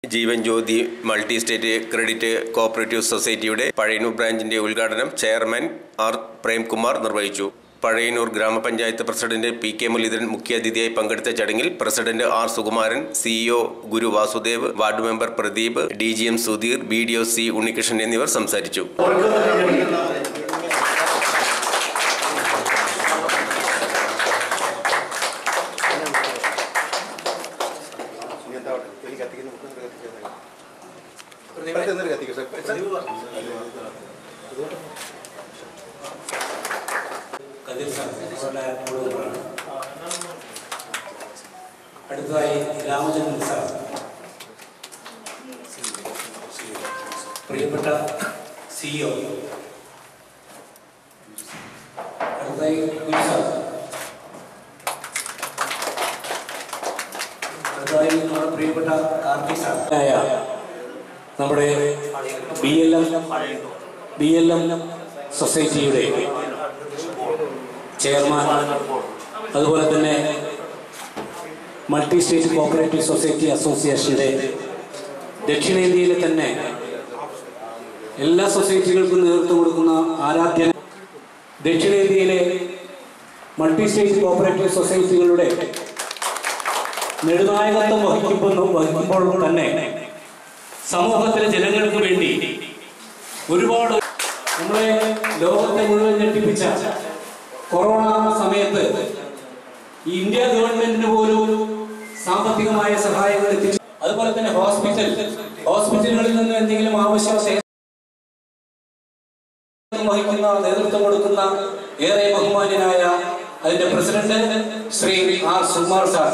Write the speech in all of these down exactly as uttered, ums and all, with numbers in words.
ജീവൻ Jyothi multi state credit cooperative സൊസൈറ്റിയുടെ പഴയന്നൂർ ബ്രാഞ്ചിന്റെ ഉദ്ഘാടനം chairman R Premkumar നിർവഹിച്ചു. പഴയന്നൂർ ഗ്രാമപഞ്ചായത്ത് പ്രസിഡന്റ് പി കെ മുരളീധരൻ മുഖ്യാതിഥിയായി പങ്കെടുത്ത ചടങ്ങിൽ president R Sukumaran, CEO Guru Vasudev, ward member Pradeep, D G M Sudheer, B D O C Unnikrishnan എന്നിവർ സംസാരിച്ചു. അടുത്തതായി രാമചന്ദ്രൻ സാർ, പ്രിയപ്പെട്ട സിഇഒ. അടുത്തതായി ഗുരു സാർ. അടുത്തതായി നമ്മുടെ പ്രിയപ്പെട്ട കാർത്തിക് സാർ. നമ്മുടെ B L M B L M സൊസൈറ്റിയുടെ ചെയർമാൻ, അതുപോലെ തന്നെ മൾട്ടി സ്റ്റേറ്റ് കോഓപ്പറേറ്റീവ് സൊസൈറ്റി അസോസിയേഷന്റെ ദക്ഷിണേന്ത്യയിലെ തന്നെ എല്ലാ സൊസൈറ്റികൾക്കും നേതൃത്വം കൊടുക്കുന്ന ആരാധ്യൻ, ദക്ഷിണേന്ത്യയിലെ മൾട്ടി സ്റ്റേറ്റ് കോഓപ്പറേറ്റീവ് സൊസൈറ്റികളുടെ നെടുനായകത്വം വഹിക്കുമ്പോൾ വഹിക്കുമ്പോൾ തന്നെ സമൂഹത്തിലെ ജനങ്ങൾക്ക് വേണ്ടി ഒരുപാട് നമ്മളെ ലോകത്തെ മുഴുവൻ ഞെട്ടിപ്പിച്ച കൊറോണ സമയത്ത് ഈ ഇന്ത്യ ഗവൺമെന്റിന് പോലും സാമ്പത്തികമായ സഹായങ്ങൾ എത്തിച്ചു. അതുപോലെ തന്നെ ഹോസ്പിറ്റൽ ഹോസ്പിറ്റലുകളിൽ നിന്ന് എന്തെങ്കിലും ആവശ്യം വഹിക്കുന്ന നേതൃത്വം കൊടുക്കുന്ന ഏറെ ബഹുമാന്യനായ അതിന്റെ president Shri R Sukumar sir.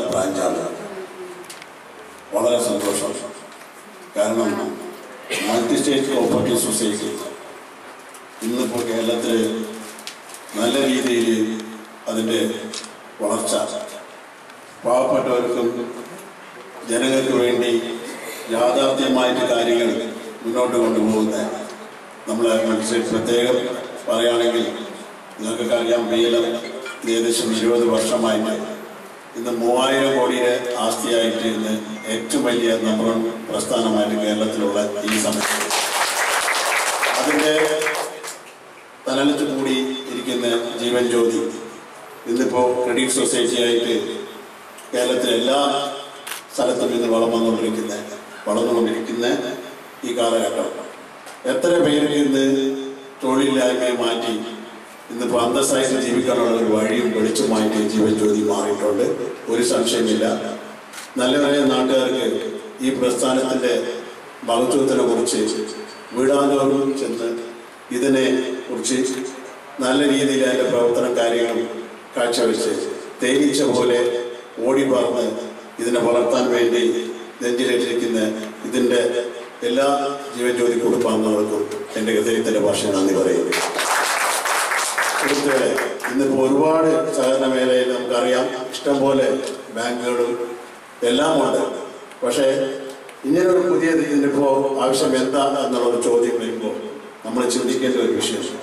വളരെ സന്തോഷം. കാരണം മൾട്ടി സ്റ്റേറ്റ് കോഓപ്പറേറ്റീവ് സൊസൈറ്റി ഇന്നിപ്പോൾ കേരളത്തിൽ നല്ല രീതിയിൽ അതിൻ്റെ വളർച്ച പാവപ്പെട്ടവർക്കും ജനങ്ങൾക്ക് വേണ്ടി യാഥാർത്ഥ്യമായിട്ട് കാര്യങ്ങൾ മുന്നോട്ട് കൊണ്ടുപോകുന്ന നമ്മളെ മൾട്ടി പ്രത്യേകം പറയുകയാണെങ്കിൽ നിങ്ങൾക്കൊക്കെ അറിയാം, ബി എൽ എം ഏകദേശം ഇരുപത് വർഷമായിട്ട് ഇന്ന് മൂവായിരം കോടിയുടെ ആസ്തിയായിട്ട് ഇന്ന് ഏറ്റവും വലിയ നമ്പർ വൺ പ്രസ്ഥാനമായിട്ട് കേരളത്തിലുള്ള ഈ സമയത്ത് അതിൻ്റെ തലലത്ത് കൂടി ഇരിക്കുന്ന ജീവൻ ജ്യോതി ഇന്നിപ്പോൾ ക്രെഡിറ്റ് സൊസൈറ്റിയായിട്ട് കേരളത്തിലെ എല്ലാ സ്ഥലത്തും ഇന്ന് വളം വന്നുകൊണ്ടിരിക്കുന്ന വളർന്നുകൊണ്ടിരിക്കുന്ന ഈ കാലഘട്ടം എത്ര പേർക്ക് ഇന്ന് തൊഴിലില്ലായ്മയെ മാറ്റി ഇന്നിപ്പോൾ അന്തസ്സായിട്ട് ജീവിക്കാനുള്ള ഒരു വഴിയും വെളിച്ചമായിട്ട് ജീവൻ ജ്യോതി മാറിയിട്ടുണ്ട്. ഒരു സംശയമില്ല. നല്ലവരായ നാട്ടുകാർക്ക് ഈ പ്രസ്ഥാനത്തിൻ്റെ മഹത്വത്തിനെ കുറിച്ച് വീടാന്തോറും ചെന്ന് ഇതിനെ കുറിച്ച് നല്ല രീതിയിൽ അതിൻ്റെ പ്രവർത്തന കാര്യങ്ങൾ കാഴ്ചവെച്ച് തേനീച്ച പോലെ ഓടി പറന്ന് ഇതിനെ വളർത്താൻ വേണ്ടി നെഞ്ചിലേറ്റിരിക്കുന്ന ഇതിൻ്റെ എല്ലാ ജീവജ്യോതി കുടുംബാംഗങ്ങൾക്കും എൻ്റെ ഹൃദയത്തിൻ്റെ ഭാഷ നന്ദി പറയുന്നു. സുഹൃത്തുക്കളെ, ഇന്നിപ്പോൾ ഒരുപാട് സഹകരണ മേഖലയിൽ നമുക്കറിയാം, ഇഷ്ടംപോലെ ബാങ്കുകളും എല്ലാം ഉണ്ട്. പക്ഷേ ഇങ്ങനൊരു പുതിയ ഇതിനിപ്പോൾ ആവശ്യം എന്താ എന്നുള്ളൊരു ചോദ്യം വരുമ്പോൾ നമ്മൾ ചിന്തിക്കേണ്ട ഒരു വിഷയം